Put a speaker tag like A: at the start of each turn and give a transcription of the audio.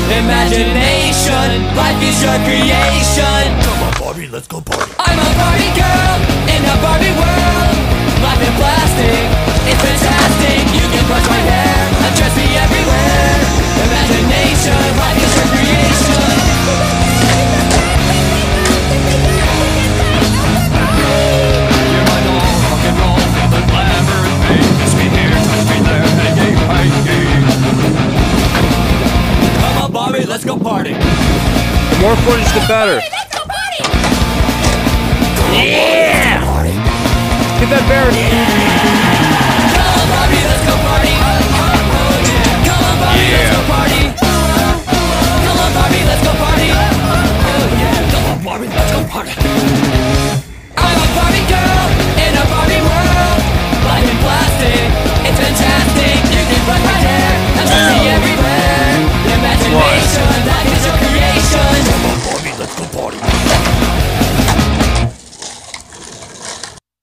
A: Imagination, life is your creation.
B: Come on, Barbie, let's go party.
A: I'm a Barbie girl in a Barbie world. Life in plastic, it's fantastic. You can brush my hair, undress me everywhere. Imagination, life is your creation.
C: You're my doll, rock and roll, the glamour is me. Kiss me here, touch me there, hey,
A: I'm a Barbie, let's go party.
D: The more footage, the better.
E: Let's go party!
D: Yeah! Get that bear.
A: Come on, Barbie, let's go party. Come on, Barbie, let's go party. Come on, Barbie, let's go party.
B: Come on, Barbie, let's go party.
A: I'm a Barbie girl in a Barbie world. Life in plastic, it's fantastic. You can brush my hair, I'm see everywhere. Imagination, that is your creation.
B: Come on, Barbie, let's go party.